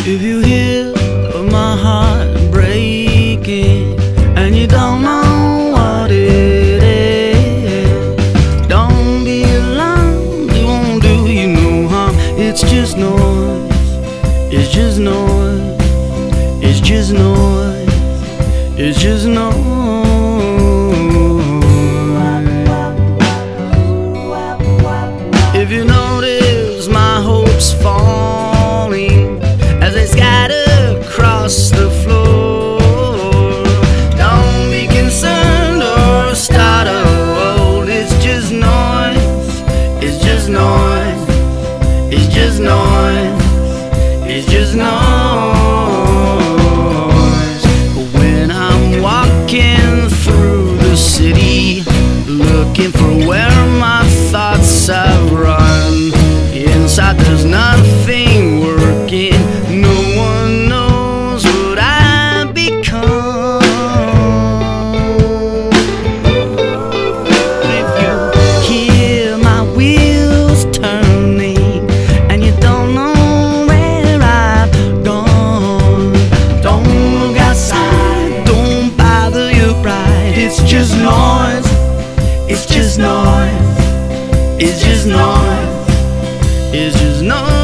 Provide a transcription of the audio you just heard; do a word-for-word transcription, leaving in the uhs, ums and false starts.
If you hear my heart breaking and you don't know what it is, don't be alarmed, it won't do you no harm. It's just noise, it's just noise, it's just noise, it's just noise. If you notice my hopes falling as they scatter across the floor, don't be concerned or start a roll. It's just noise, it's just noise, it's just noise, it's just noise. When I'm walking through the city, looking for where my thoughts have run, inside there's nothing working. No one knows what I've become. If you hear my wheels turning and you don't know where I've gone, don't look outside, don't bother your pride. It's just noise, it's just noise, it's just noise, it's just noise.